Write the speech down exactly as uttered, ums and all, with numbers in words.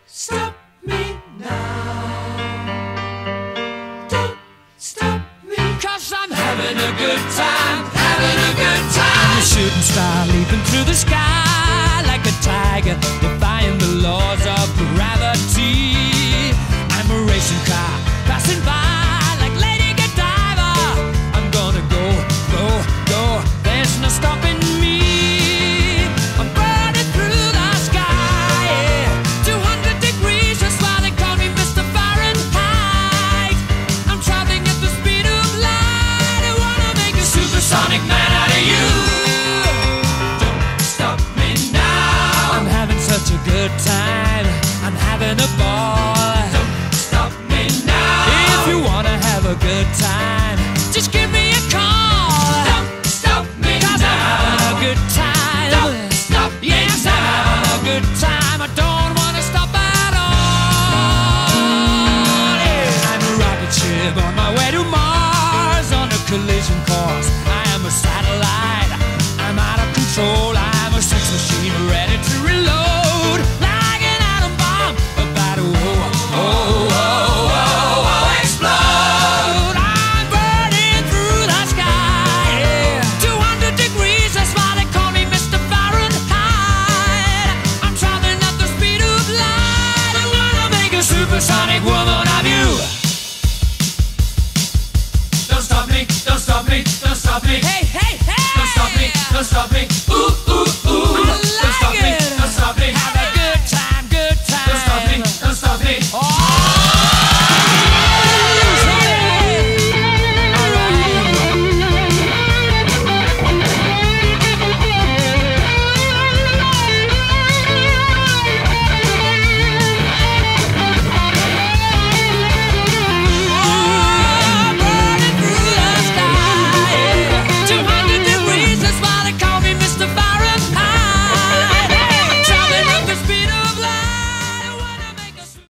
stop me now. Don't stop me, 'cause I'm having a good time, having a good time. I'm a shooting star leaping through the sky like a tiger, defying the laws of gravity. I'm a racing car passing by like Lady Godiva. I'm gonna go, go, go, there's no stopping me. I'm burning through the sky, yeah. two hundred degrees, that's why they call me Mister Fahrenheit. I'm traveling at the speed of light. I wanna make a supersonic man out of you. Don't stop me now. I'm having such a good time, I'm having a ball. Don't stop me now. If you wanna have a good time, just give me a call. Don't stop me now. 'Cause I'm having a good time. Don't stop me now. Yes, I'm having a good time. I don't wanna stop at all. Yeah. I'm a rocket ship on my way to Mars, on a collision course. I am a satellite, I'm out of control. I'm a sex machine ready to reload, like an atom bomb about to oh, oh, oh, oh, oh, explode. I'm burning through the sky, yeah. two hundred degrees, that's why they call me Mister Fahrenheit. I'm traveling at the speed of light. I wanna make a supersonic woman of you. Don't stop me, don't stop me, don't stop me. Hey, hey, hey! Don't stop me, don't stop me. Ooh.